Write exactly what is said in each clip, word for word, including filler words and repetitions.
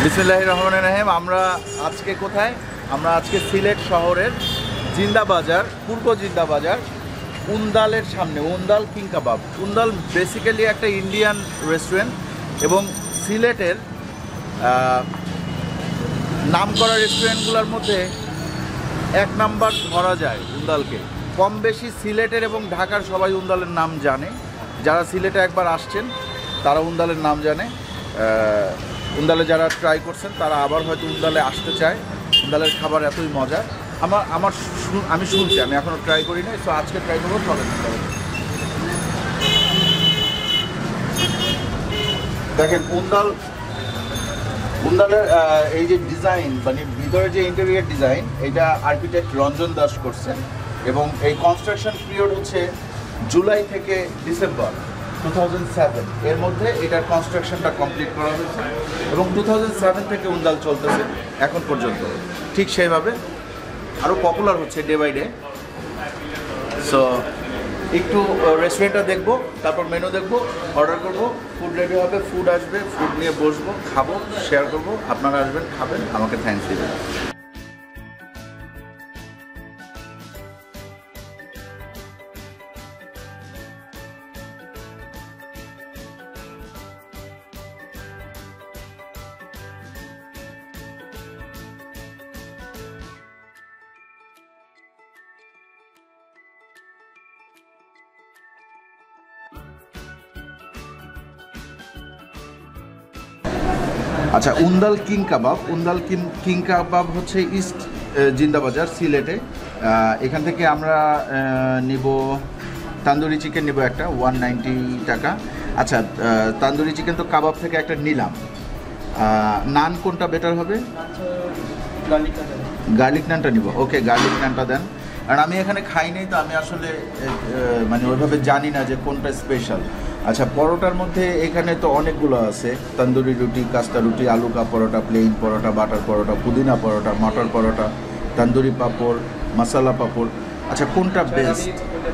বিসমিল্লাহির রহমানির রহিম। আমরা আজকে কোথায়? আমরা আজকে সিলেট শহরের জিন্দা বাজার, পূর্ব জিন্দা বাজার, উন্দালের সামনে, উন্দাল কিং কাবাব। উন্দাল বেসিক্যালি একটা ইন্ডিয়ান রেস্টুরেন্ট এবং সিলেটের নামকরা রেস্টুরেন্টগুলোর মধ্যে এক নাম্বার ধরা যায় উন্দালকে। কম বেশি সিলেটের এবং ঢাকার সবাই উন্দালের নাম জানে। যারা সিলেটে একবার আসছেন তারা উন্দালের নাম জানে। উন্দালে যারা ট্রাই করছেন তারা আবার হয়তো উন্দালে আসতে চায়। উন্দালের খাবার এতই মজা। আমার আমার আমি শুনছি, আমি এখনও ট্রাই করি নাই, তো আজকে ট্রাই করবো। চলেন দেখেন উন্দাল, উন্দালের এই যে ডিজাইন, মানে ভিতরে যে ইন্টেরিয়ার ডিজাইন, এটা আর্কিটেক্ট রঞ্জন দাস করছেন এবং এই কনস্ট্রাকশন পিরিয়ড হচ্ছে জুলাই থেকে ডিসেম্বর টু থাউজেন্ড সেভেন এর মধ্যে এটার কনস্ট্রাকশনটা কমপ্লিট করা হয়েছে এবং টু থাউজেন্ড সেভেন থেকে উন্দাল চলতেছে এখন পর্যন্ত। ঠিক সেইভাবে আরও পপুলার হচ্ছে ডে বাই ডে। সো একটু রেস্টুরেন্টটা দেখবো, তারপর মেনু দেখবো, অর্ডার করবো, ফুড রেডি হবে, ফুড আসবে, ফুড নিয়ে বসবো, খাবো, শেয়ার করবো। আপনারা আসবেন, খাবেন, আমাকে থ্যাঙ্কস দিবেন। আচ্ছা, Undal King Kabab. Undal King King Kabab হচ্ছে ইস্ট জিন্দাবাজার সিলেটে। এখান থেকে আমরা নিব তান্দুরি চিকেন, নিব একটা ওয়ান নাইনটি টাকা। আচ্ছা, তান্দুরি চিকেন তো কাবাব থেকে একটা নিলাম। নান কোনটা বেটার হবে? গার্লিক নানটা নিব। ওকে, গার্লিক নানটা দেন। আর আমি এখানে খাই নাই, তো আমি আসলে মানে ওইভাবে জানি না যে কোনটা স্পেশাল। আচ্ছা, পরোটার মধ্যে এখানে তো অনেকগুলো আছে। তন্দুরি রুটি, কাস্তা রুটি, আলু কা পরোটা, প্লেন পরোটা, বাটার পরোটা, পুদিনা পরোটা, মটর পরোটা, তন্দুরি পাঁপড়, মশলা পাঁপড়। আচ্ছা, কোনটা বেস্ট?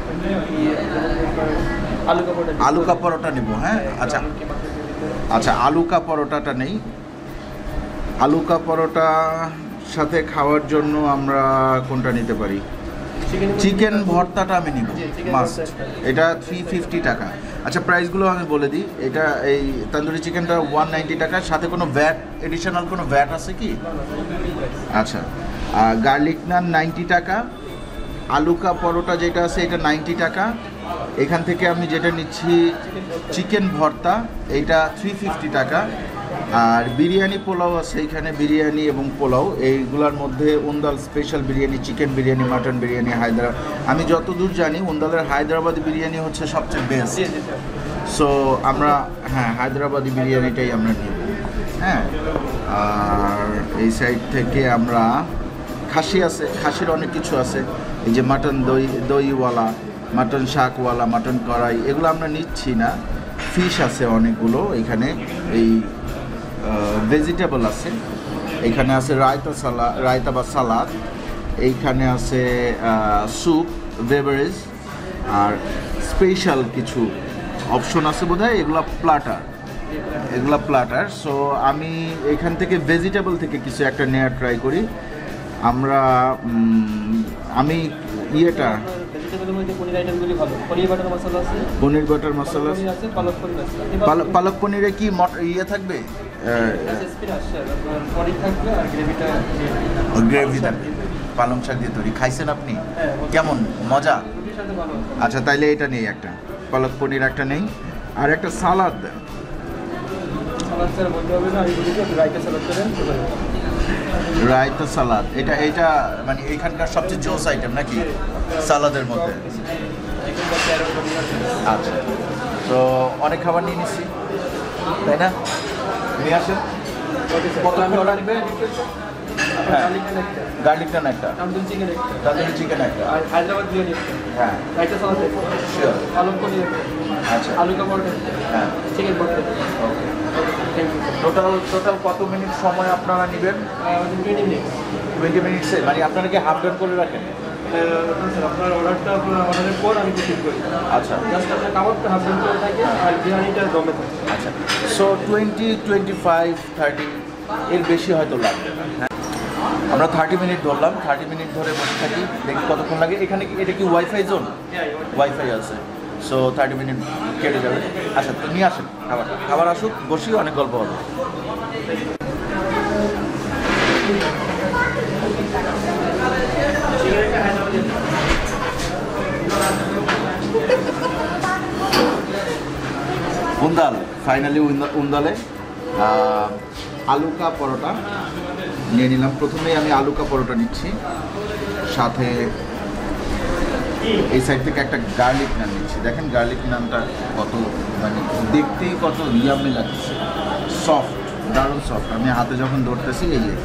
আলু কা পরোটা নিব। হ্যাঁ, আচ্ছা আচ্ছা আলু কা পরোটাটা নেই। আলু কা পরোটা সাথে খাওয়ার জন্য আমরা কোনটা নিতে পারি? চিকেন ভর্তাটা আমি নিব মাস্ট। এটা থ্রি ফিফটি টাকা। আচ্ছা, প্রাইসগুলো আমি বলে দিই। এটা এই তন্দুরি চিকেনটা ওয়ান নাইনটি টাকা, সাথে কোনো ভ্যাট, এডিশনাল কোনো ভ্যাট আছে কি? আচ্ছা, গার্লিক নান নাইনটি টাকা। আলু কা পরোটা যেটা আছে এটা নাইনটি টাকা। এখান থেকে আমি যেটা নিচ্ছি চিকেন ভর্তা, এইটা থ্রি ফিফটি টাকা। আর বিরিয়ানি পোলাও আছে এখানে, বিরিয়ানি এবং পোলাও, এইগুলোর মধ্যে Undal special biryani, chicken biryani, mutton biryani, Hyderabad. আমি যতদূর জানি উন্দালের হায়দ্রাবাদি বিরিয়ানি হচ্ছে সবচেয়ে বেস্ট। সো আমরা হ্যাঁ হায়দ্রাবাদি বিরিয়ানিটাই আমরা নিব। হ্যাঁ, আর এই সাইড থেকে আমরা খাসি আছে, খাসির অনেক কিছু আছে। এই যে মাটন দই, দইওয়ালা, মাটন শাকওয়ালা, মাটন কড়াই, এগুলো আমরা নিচ্ছি না। ফিশ আছে অনেকগুলো এখানে। এই ভেজিটেবল আছে, এইখানে আছে রায়তা, সালাদ, রায়তা বা সালাদ, এইখানে আছে স্যুপ, বেভারেজ, আর স্পেশাল কিছু অপশন আছে বোধহয়। এগুলো প্লাটার, এগুলো প্লাটার। সো আমি এখান থেকে ভেজিটেবল থেকে কিছু একটা নেওয়ার ট্রাই করি। আমরা আমি ইয়েটা পনির বাটার মশলা, পালক পনিরে কি ইয়ে থাকবে? গ্রেভি থাকবে, পালং শাক দিয়ে তৈরি। খাইছেন আপনি? কেমন মজা? আচ্ছা, তাইলে এটা নেই, একটা পালক পনির একটা নেই, আর একটা সালাদ দেন। রায়তা সালাদ, এটা এটা মানে এইখানকার সবচেয়ে জোস আইটেম নাকি সালাদের মধ্যে? আচ্ছা, তো অনেক খাবার নিয়ে নিচ্ছি, তাই না? নিয়ে আসেন। কত লাগবে? হ্যাঁ, গার্লিক নান একটা, তন্দুরি চিকেন একটা, হায়দ্রাবাদ বিরিয়ানি, হ্যাঁ, রায়তা সালাদ, শিওর, পালক পনির, আচ্ছা, আলু কা পরোটা, হ্যাঁ, chicken bharta. Okay, total total কত মিনিট সময় আপনারা নেবেন? Twenty minute. টোয়েন্টি মিনিটসে মানে আপনারা কি হাফ ডান করে রাখেন? আপনার অর্ডারটা আপনার অর্ডারের পর আমি রিসিভ করি। আচ্ছা, জাস্ট আপনার কাবাবটা হাফ ডান করে থাকে আর বিরিয়ানিটা দমে থাকে। আচ্ছা, so twenty, twenty five, thirty এর বেশি হয়তো লাগবে না। হ্যাঁ, আমরা থার্টি মিনিট ধরলাম, থার্টি মিনিট ধরে বসে থাকি, দেখি কতক্ষণ লাগে। এখানে কি এটা কি ওয়াইফাই জোন? ওয়াইফাই আছে, সো থার্টি মিনিট কেটে যাবে। আচ্ছা, তো নিয়ে আসেন খাবার, খাবার আসুক, বসি, অনেক গল্প হবে। উন্দাল, ফাইনালি উন্দালে আলুকা পরোটা নিয়ে নিলাম। প্রথমেই আমি আলুকা পরোটা নিচ্ছি, সাথে এই সাইড থেকে একটা গার্লিক নান নিচ্ছি। দেখেন গার্লিক নানটা কত, মানে দেখতেই কত ইয়ামি লাগছে, সফট, দারুণ সফট। আমি হাতে যখন ধরতেছি, এই যে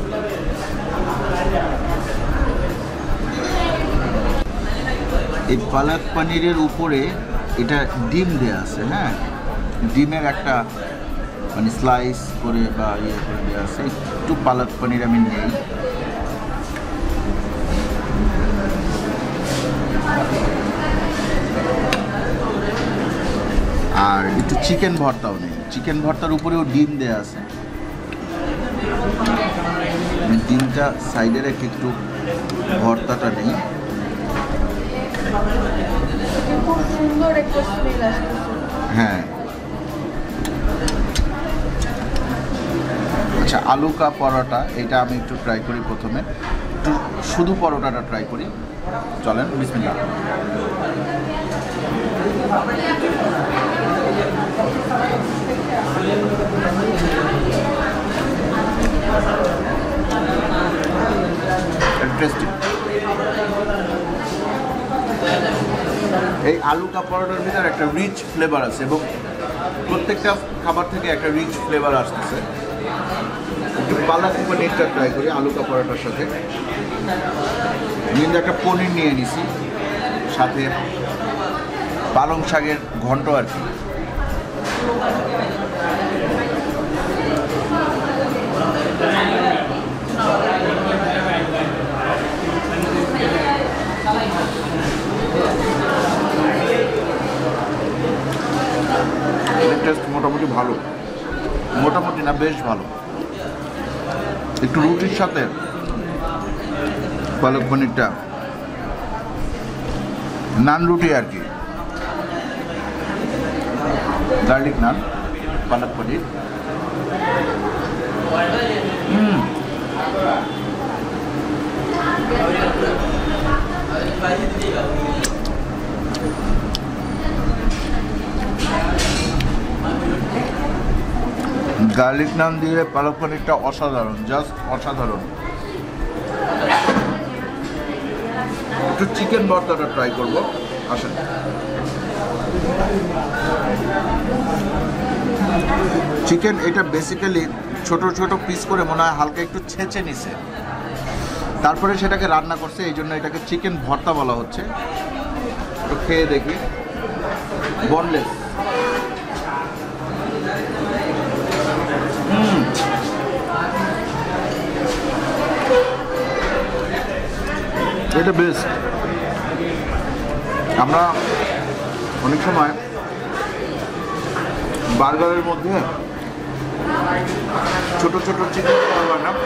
এই পালক পনিরের উপরে এটা ডিম দেওয়া আছে। হ্যাঁ, ডিমের একটা মানে স্লাইস করে বা ইয়ে করে দেওয়া আছে। একটু পালক পনির আমি নেই। আর একটু চিকেন ভর্তাও নেই, চিকেন ভর্তার উপরেও ডিম দেওয়া আছে। ডিমটা সাইডে রেখে একটু ভর্তাটা নেই। হ্যাঁ, আচ্ছা, আলুকা পরোটা এটা আমি একটু ট্রাই করি। প্রথমে একটু শুধু পরোটাটা ট্রাই করি, চলেন। বিসমিল্লাহ। টেস্টি। এই আলুকা পরোটার ভিতরে একটা রিচ ফ্লেভার আছে এবং প্রত্যেকটা খাবার থেকে একটা রিচ ফ্লেভার আসতেছে। একটু পালক পনিরটা ট্রাই করি আলুকা পরোটার সাথে। নিয়ে একটা পনির নিয়ে নিছি, সাথে পালং শাকের ঘন্ট আর কি। টেস্ট মোটামুটি ভালো, মোটামুটি না বেশ ভালো। একটু রুটির সাথে পালক পনিরটা, নান রুটি আর কি, গার্লিক নান, পালক পনির। হুম, গার্লিক নান দিয়ে পালক পনিরটা অসাধারণ, জাস্ট অসাধারণ। একটু চিকেন ভর্তাটা ট্রাই করবো, আসেন। চিকেন এটা বেসিক্যালি ছোট ছোট পিস করে মনে হয় হালকা একটু ছেঁচে নিছে, তারপরে সেটাকে রান্না করছে, এই জন্য এটাকে চিকেন ভর্তা বলা হচ্ছে। একটু খেয়ে দেখি। বোনলেস, এটা বেস্ট। আমরা অনেক সময় বার্গারের মধ্যে ছোট ছোট চিকেন পাওয়া না,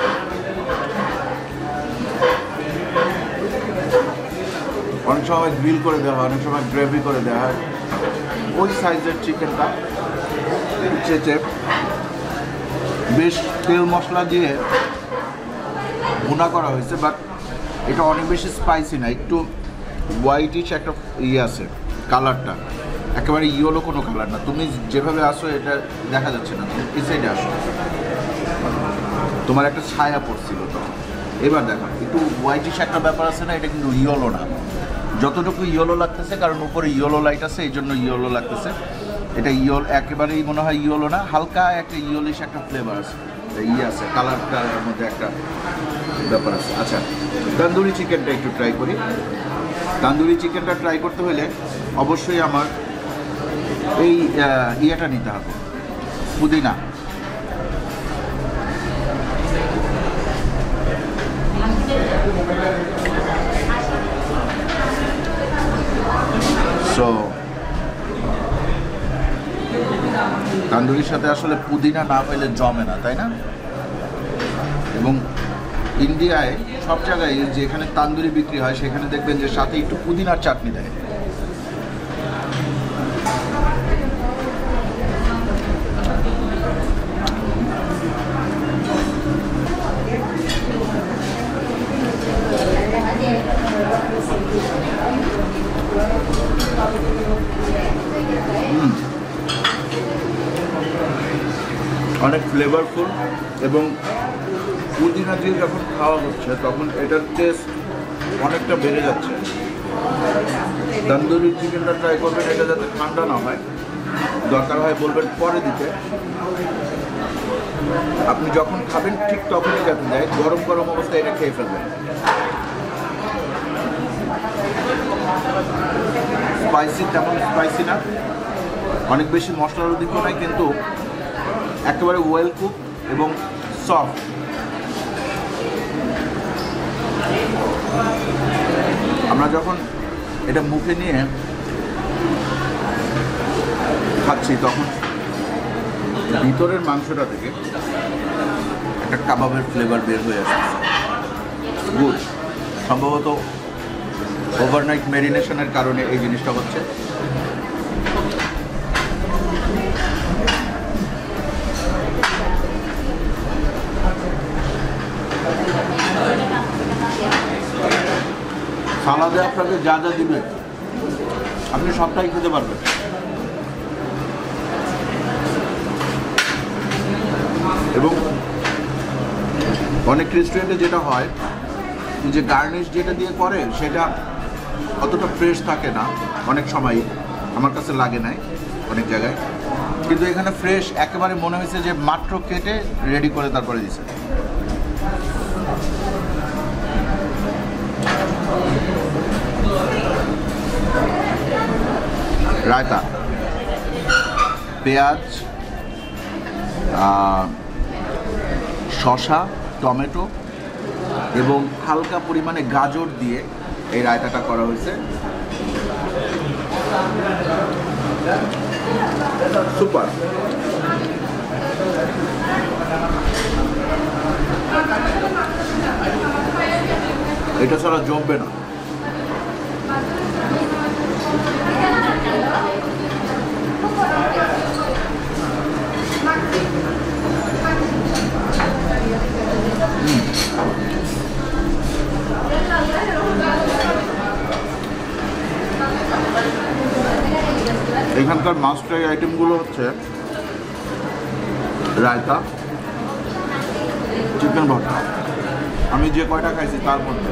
অনেক সময় গ্রিল করে দেওয়া হয়, অনেক সময় গ্রেভি করে দেওয়া হয়। ওই সাইজের চিকেনটা চেঁচে বেশ তেল মশলা দিয়ে ভুনা করা হয়েছে, বাট এটা অনেক বেশি স্পাইসি না, একটু হোয়াইটিশ একটা ইয়ে আছে, কালারটা একেবারে ইয়েলো কোনো কালার না। তুমি যেভাবে আসো এটা দেখা যাচ্ছে না, তুমি এই সাইডে আসো, তোমার একটা ছায়া পড়ছিল তো। এবার দেখো একটু হোয়াইটিশ একটা ব্যাপার আছে না, এটা কিন্তু ইয়েলো না, যতটুকু ইয়েলো লাগতেছে কারণ উপরে ইয়েলো লাইট আছে এই জন্য ইয়েলো লাগতেছে। এটা ইয়েলো একেবারেই মনে হয় ইয়েলো না, হালকা একটা ইয়েলিশ একটা ফ্লেভার আছে, ইয়ে আছে, কালারটার মধ্যে একটা ব্যাপার আছে। আচ্ছা, তন্দুরি চিকেনটা একটু ট্রাই করি। তন্দুরি চিকেনটা ট্রাই করতে হলে অবশ্যই আমার এই ইয়েটা নিতে হবে, পুদিনা। সো তান্দুরির সাথে আসলে পুদিনা না পেলে জমে না, তাই না? এবং ইন্ডিয়ায় সব জায়গায় যেখানে তান্দুরি বিক্রি হয় সেখানে দেখবেন যে সাথে একটু পুদিনার চাটনি দেয়। অনেক ফ্লেভারফুল এবং পুদিনা দিয়ে যখন খাওয়া হচ্ছে তখন এটার টেস্ট অনেকটা বেড়ে যাচ্ছে। তন্দুরি চিকেনটা ট্রাই করবেন, এটা যাতে ঠান্ডা না হয়, দরকার হয় বলবেন পরে দিতে। আপনি যখন খাবেন ঠিক তখনই যাতে দেয়, গরম গরম অবস্থায় এটা খেয়ে ফেলবেন। স্পাইসি, তেমন স্পাইসি না, অনেক বেশি মশলার অধিক নয়, কিন্তু একেবারে ওয়েল কুক এবং সফট। আমরা যখন এটা মুখে নিয়ে খাচ্ছি তখন ভিতরের মাংসটা থেকে একটা কাবাবের ফ্লেভার বের হয়ে আসছে। গুড, সম্ভবত ওভারনাইট ম্যারিনেশনের কারণে এই জিনিসটা হচ্ছে। সালাদে আপনাকে যা যা দিবে আপনি সবটাই খেতে পারবেন। এবং অনেক রেস্টুরেন্টে যেটা হয় যে গার্নিশ যেটা দিয়ে করে সেটা অতটা ফ্রেশ থাকে না অনেক সময়, আমার কাছে লাগে নাই অনেক জায়গায়, কিন্তু এখানে ফ্রেশ একেবারে মনে হয়েছে যে মাত্র কেটে রেডি করে তারপরে দিছে। রায়তা, পেঁয়াজ, শসা, টমেটো এবং হালকা পরিমাণে গাজর দিয়ে এই রায়তাটা করা হয়েছে। সুপার। এটা ছাড়া জমবে না। এখানকার মাস্টার আইটেমগুলো হচ্ছে রায়তা, চিকেন ভর্তা, আমি যে কয়টা খাইছি তার মধ্যে।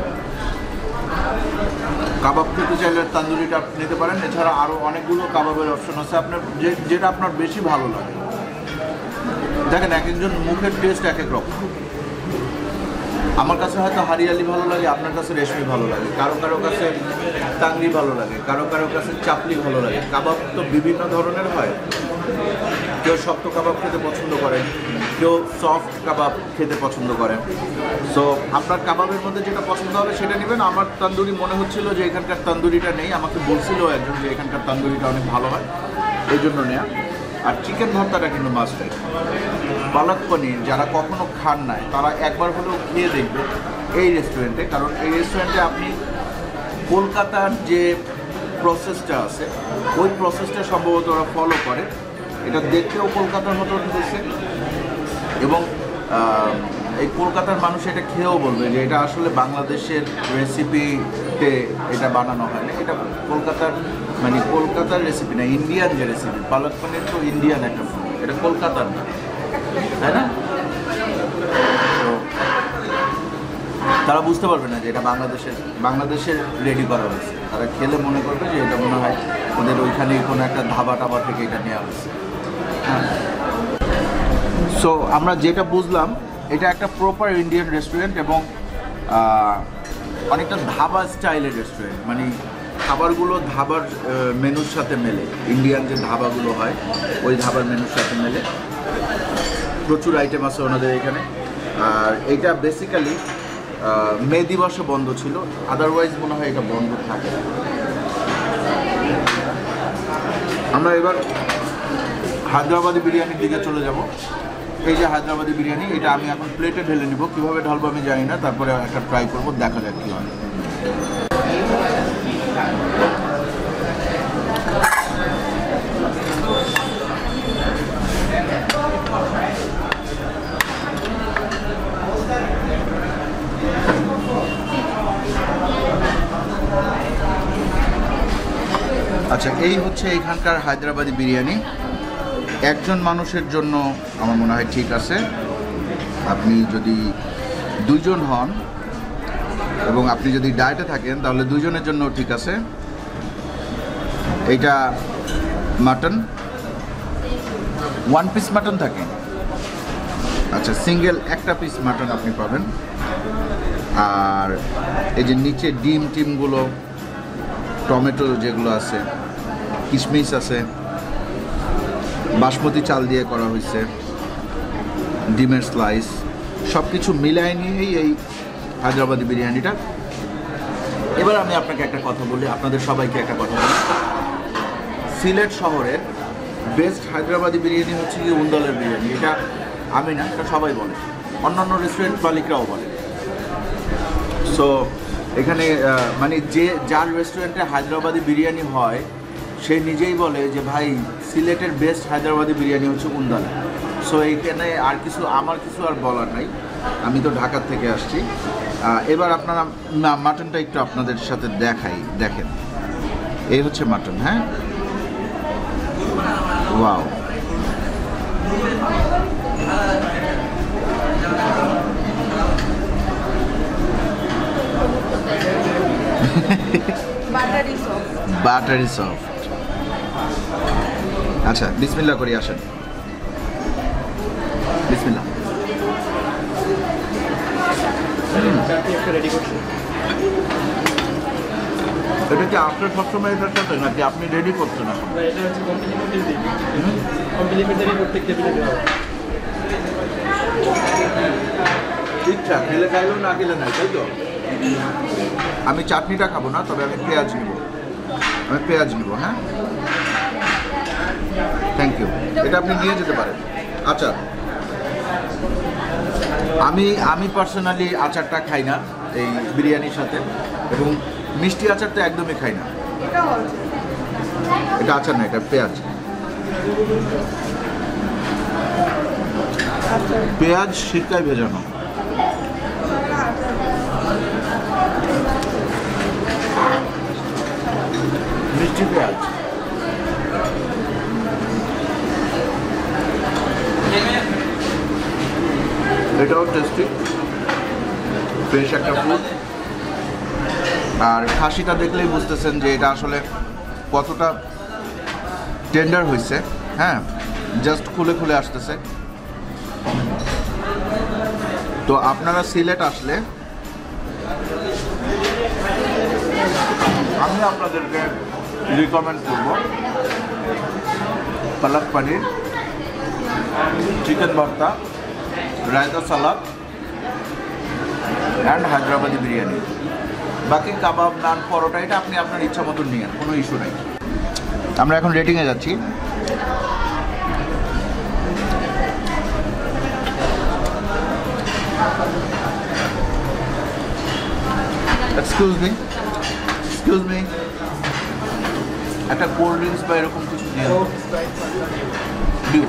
কাবাব খেতে চাইলে তান্দুরিটা নিতে পারেন, এছাড়া আরও অনেকগুলো কাবাবের অপশন আছে আপনার যে যেটা আপনার বেশি ভালো লাগে। দেখেন এক একজন মুখের টেস্ট এক এক রকম। আমার কাছে হয়তো হারিয়ালি ভালো লাগে, আপনার কাছে রেশমি ভালো লাগে, কারো কারো কাছে টাংরি ভালো লাগে, কারো কারো কাছে চাপলি ভালো লাগে। কাবাব তো বিভিন্ন ধরনের হয়, কেউ শক্ত কাবাব খেতে পছন্দ করেন, কেউ সফট কাবাব খেতে পছন্দ করেন। সো আপনার কাবাবের মধ্যে যেটা পছন্দ হবে সেটা নেবেন। আমার তন্দুরি মনে হচ্ছিল যে এখানকার তন্দুরিটা নেই, আমাকে বলছিল একজন যে এখানকার তন্দুরিটা অনেক ভালো হয়, এই জন্য নেয়া। আর চিকেন ভর্তাটা কিন্তু মাস্ট। পালক পনির যারা কখনো খান নাই তারা একবার হলেও খেয়ে দেখবে এই রেস্টুরেন্টে, কারণ এই রেস্টুরেন্টে আপনি কলকাতার যে প্রসেসটা আছে ওই প্রসেসটা সম্ভবত ওরা ফলো করে। এটা দেখতেও কলকাতার মতো হয়েছে এবং এই কলকাতার মানুষ এটা খেয়েও বলবে যে এটা আসলে বাংলাদেশের রেসিপিতে এটা বানানো হয় না, এটা কলকাতার মানে কলকাতার রেসিপি না, ইন্ডিয়ান যে রেসিপি। পালক পনির তো ইন্ডিয়ান একটা ফুড, এটা কলকাতার না, তাই না? তো তারা বুঝতে পারবে না যে এটা বাংলাদেশের বাংলাদেশের রেডি করা হয়েছে। তারা খেলে মনে করবে যে এটা মনে হয় ওদের ওইখানে কোনো একটা ধাবা টাবা থেকে এটা নেওয়া হয়েছে। হ্যাঁ, সো আমরা যেটা বুঝলাম এটা একটা প্রপার ইন্ডিয়ান রেস্টুরেন্ট এবং অনেকটা ধাবা স্টাইলের রেস্টুরেন্ট, মানে খাবারগুলো ধাবার মেনুর সাথে মেলে, ইন্ডিয়ান যে ধাবাগুলো হয় ওই ধাবার মেনুর সাথে মেলে। প্রচুর আইটেম আছে ওনাদের এখানে। আর এটা বেসিক্যালি মে দিবসে বন্ধ ছিল, আদারওয়াইজ মনে হয় এটা বন্ধ থাকে। আমরা এবার হায়দ্রাবাদি বিরিয়ানির দিকে চলে যাব। এই যে হায়দ্রাবাদি বিরিয়ানি, এটা আমি এখন প্লেটে ঢেলে নিব। কীভাবে ঢালবো আমি জানি না, তারপরে একটা ট্রাই করবো, দেখা যাক কী হয়। আচ্ছা, এই হচ্ছে এখানকার হায়দ্রাবাদি বিরিয়ানি। একজন মানুষের জন্য আমার মনে হয় ঠিক আছে। আপনি যদি দুইজন হন এবং আপনি যদি ডায়েটে থাকেন তাহলে দুইজনের জন্য ঠিক আছে। এইটা মাটন, ওয়ান পিস মাটন থাকে। আচ্ছা, সিঙ্গেল একটা পিস মাটন আপনি পাবেন। আর এই যে নিচে ডিম টিমগুলো, টমেটো যেগুলো আছে, কিশমিশ আছে, বাসমতি চাল দিয়ে করা হয়েছে, ডিমের স্লাইস, সব কিছু মিলাই নিয়েই এই হায়দ্রাবাদি বিরিয়ানিটা। এবার আমি আপনাকে একটা কথা বলি, আপনাদের সবাইকে একটা কথা বলি। সিলেট শহরের বেস্ট হায়দ্রাবাদি বিরিয়ানি হচ্ছে কি উন্দলের বিরিয়ানি। এটা আমি না, এটা সবাই বলে, অন্যান্য রেস্টুরেন্ট মালিকরাও বলে। সো এখানে মানে যে যার রেস্টুরেন্টে হায়দ্রাবাদি বিরিয়ানি হয় সে নিজেই বলে যে ভাই সিলেটের বেস্ট হায়দ্রাবাদি বিরিয়ানি হচ্ছে উন্দালে। সো এইখানে আর কিছু আমার কিছু আর বলার নাই, আমি তো ঢাকার থেকে আসছি। এবার আপনারা মাটনটা একটু আপনাদের সাথে দেখাই, দেখেন এই হচ্ছে মাটন। হ্যাঁ, ওয়াও, বাটারি সফট। আচ্ছা, বিসমিল্লাহ করি, আসেন বিসমিল্লাহ। এটা কি আপনার সবসময় এটার সাথে নাকি আপনি রেডি করছেন এখন? ইচ্ছা খেলে খাইলেও না খেলে নাই, তাই তো? আমি চাটনিটা খাবো না, তবে আমি পেঁয়াজ নিব, আমি পেঁয়াজ নিব। হ্যাঁ, থ্যাংক ইউ, এটা আপনি নিয়ে যেতে পারেন। আচ্ছা, আমি আমি পার্সোনালি আচারটা খাই না এই বিরিয়ানির সাথে, এবং মিষ্টি আচার তো একদমই খাই না। এটা আচার না, এটা পেঁয়াজ। পেঁয়াজ সিরকায় ভেজানো। মিষ্টি পেঁয়াজ। এটাও টেস্টি, ফ্রেশ একটা ফুড। আর খাসিটা দেখলেই বুঝতেছেন যে এটা আসলে কতটা টেন্ডার হয়েছে। হ্যাঁ, জাস্ট খুলে খুলে আসতেছে। তো আপনারা সিলেট আসলে আমি আপনাদেরকে রিকমেন্ড করব পালক paneer, chicken bharta, raita salad and Hyderabadi biryani. বাকি কাবাব, নান, পরোটা এটা আপনি আপনার ইচ্ছা মতন নিয়েন, কোনো ইস্যু নাই। আমরা এখন রেটিংয়ে যাচ্ছি। এক্সকিউজ মি, এক্সকিউজ মি, একটা কোল্ড ড্রিঙ্কস বা এরকম কিছু দিয়ে ডিউ।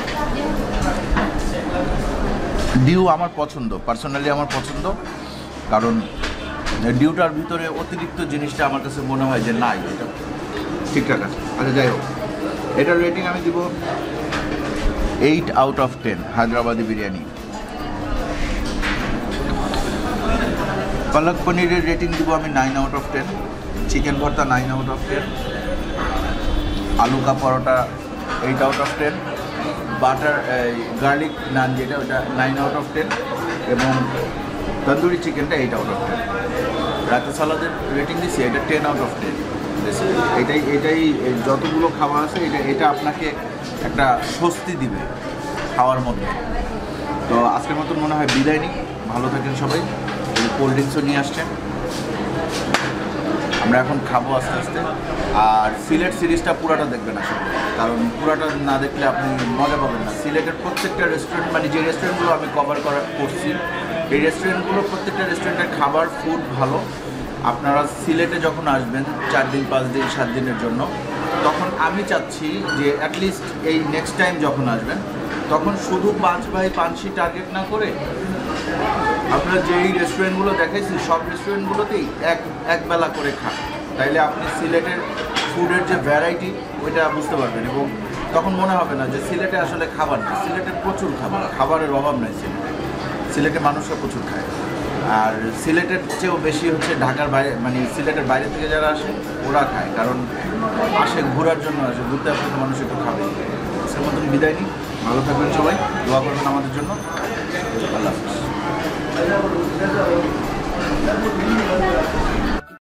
ডিউ আমার পছন্দ, পার্সোনালি আমার পছন্দ, কারণ ডিউটার ভিতরে অতিরিক্ত জিনিসটা আমার কাছে মনে হয় যে নাই, এটা ঠিকঠাক আছে। আচ্ছা, যাই হোক, এটার রেটিং আমি দিব eight out of ten Hyderabadi biryani. Palak পনিরের রেটিং দিব আমি nine out of ten, chicken bharta nine out of ten, aloo ka paratha eight out of ten, butter garlic naan যেটা ওটা নাইন আউট অফ টেন, এবং তন্দুরি চিকেনটা এইট আউট অফ টেন। রাতে সালাদের রেটিং দিচ্ছি এটা টেন আউট অফ টেন। এটাই এটাই যতগুলো খাওয়া আছে এটা এটা আপনাকে একটা স্বস্তি দিবে খাওয়ার মধ্যে। তো আজকের মতন মনে হয় বিদায় নিই, ভালো থাকেন সবাই। কোল্ড ড্রিঙ্কসও নিয়ে আসছেন, আমরা এখন খাবো আস্তে আস্তে। আর সিলেট সিরিজটা পুরাটা দেখবেন আসলে। কারণ পুরাটা না দেখলে আপনি মজা পাবেন না। সিলেটের প্রত্যেকটা রেস্টুরেন্ট, মানে যে রেস্টুরেন্টগুলো আমি কভার করা করছি, এই রেস্টুরেন্টগুলো প্রত্যেকটা রেস্টুরেন্টের খাবার ফুড ভালো। আপনারা সিলেটে যখন আসবেন চার দিন পাঁচ দিন সাত দিনের জন্য, তখন আমি চাচ্ছি যে অ্যাটলিস্ট এই নেক্সট টাইম যখন আসবেন তখন শুধু পাঁচ বাই পাঁচশি টার্গেট না করে আপনারা যেই রেস্টুরেন্টগুলো দেখাইছি সব রেস্টুরেন্টগুলোতেই এক একবেলা করে খান, তাইলে আপনি সিলেটের ফুডের যে ভ্যারাইটি ওইটা বুঝতে পারবেন এবং তখন মনে হবে না যে সিলেটে আসলে খাবার নেই। সিলেটে প্রচুর খাবার, খাবারের অভাব নেই সিলেটে। সিলেটে মানুষরা প্রচুর খায়, আর সিলেটের চেয়েও বেশি হচ্ছে ঢাকার বাইরে, মানে সিলেটের বাইরে থেকে যারা আসে ওরা খায়, কারণ আসে ঘোরার জন্য, আসে ঘুরতে আসলে মানুষ একটু খাবে। সে মতন বিদায় নিই, ভালো থাকবেন সবাই, দোয়া করবেন আমাদের জন্য। আল্লাহ হাফিজ।